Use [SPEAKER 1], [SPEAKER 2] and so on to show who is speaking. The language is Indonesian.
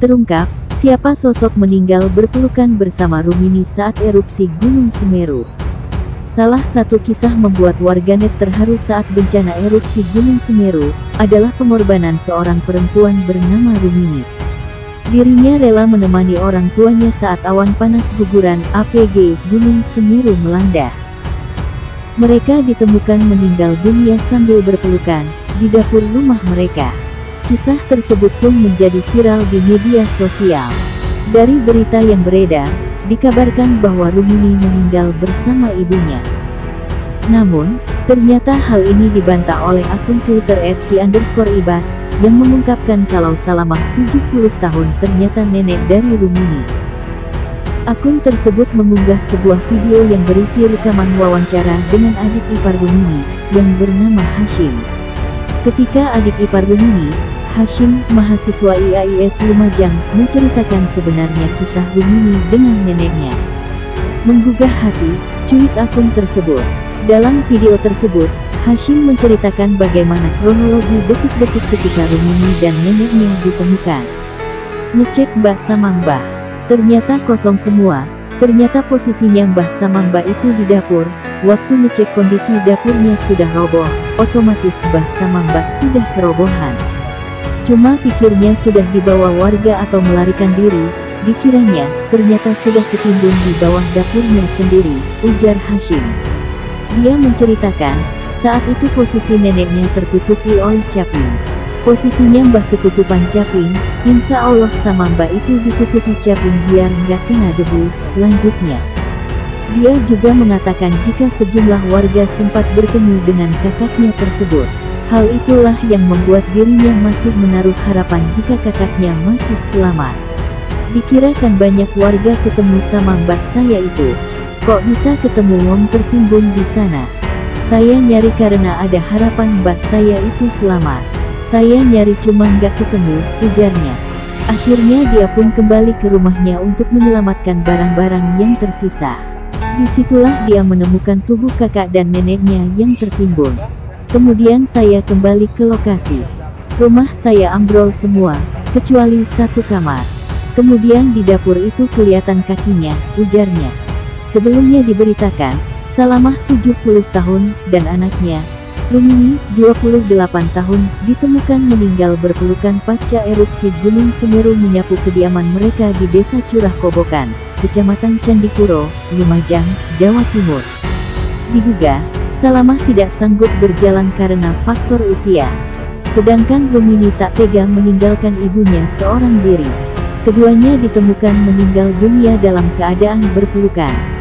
[SPEAKER 1] Terungkap, siapa sosok meninggal berpelukan bersama Rumini saat erupsi Gunung Semeru. Salah satu kisah membuat warganet terharu saat bencana erupsi Gunung Semeru, adalah pengorbanan seorang perempuan bernama Rumini. Dirinya rela menemani orang tuanya saat awan panas guguran APG Gunung Semeru melanda. Mereka ditemukan meninggal dunia sambil berpelukan, di dapur rumah mereka. Kisah tersebut pun menjadi viral di media sosial. Dari berita yang beredar, dikabarkan bahwa Rumini meninggal bersama ibunya. Namun, ternyata hal ini dibantah oleh akun Twitter @ki_ibad, yang mengungkapkan kalau Salamah 70 tahun ternyata nenek dari Rumini. Akun tersebut mengunggah sebuah video yang berisi rekaman wawancara dengan adik ipar Rumini, yang bernama Hashim. Ketika adik ipar Rumini, Hashim, mahasiswa IAIS Lumajang, menceritakan sebenarnya kisah Rumini dengan neneknya. Menggugah hati, cuit akun tersebut. Dalam video tersebut, Hashim menceritakan bagaimana kronologi detik-detik ketika Rumini dan neneknya ditemukan. Ngecek Mbah sama Mbah. Ternyata kosong semua. Ternyata posisinya Mbah sama Mbah itu di dapur. Waktu ngecek kondisi dapurnya sudah roboh, otomatis Mbah sama Mbah sudah kerobohan. Cuma pikirnya sudah dibawa warga atau melarikan diri, dikiranya, ternyata sudah ketimbun di bawah dapurnya sendiri, ujar Hashim. Dia menceritakan, saat itu posisi neneknya tertutupi oleh caping. Posisinya Mbah ketutupan caping, insya Allah sama Mbah itu ditutupi caping biar nggak kena debu, lanjutnya. Dia juga mengatakan jika sejumlah warga sempat bertemu dengan kakaknya tersebut. Hal itulah yang membuat dirinya masih menaruh harapan jika kakaknya masih selamat. Dikirakan banyak warga ketemu sama mbah saya itu. Kok bisa ketemu wong tertimbun di sana? Saya nyari karena ada harapan mbah saya itu selamat. Saya nyari cuma nggak ketemu, ujarnya. Akhirnya dia pun kembali ke rumahnya untuk menyelamatkan barang-barang yang tersisa. Disitulah dia menemukan tubuh kakak dan neneknya yang tertimbun. Kemudian saya kembali ke lokasi. Rumah saya ambrol semua, kecuali satu kamar. Kemudian di dapur itu kelihatan kakinya, ujarnya. Sebelumnya diberitakan, Salamah 70 tahun, dan anaknya, Rumini, 28 tahun, ditemukan meninggal berpelukan pasca erupsi Gunung Semeru menyapu kediaman mereka di Desa Curah Kobokan, Kecamatan Candipuro, Lumajang, Jawa Timur. Diduga, Salamah tidak sanggup berjalan karena faktor usia. Sedangkan Rumini tak tega meninggalkan ibunya seorang diri. Keduanya ditemukan meninggal dunia dalam keadaan berpelukan.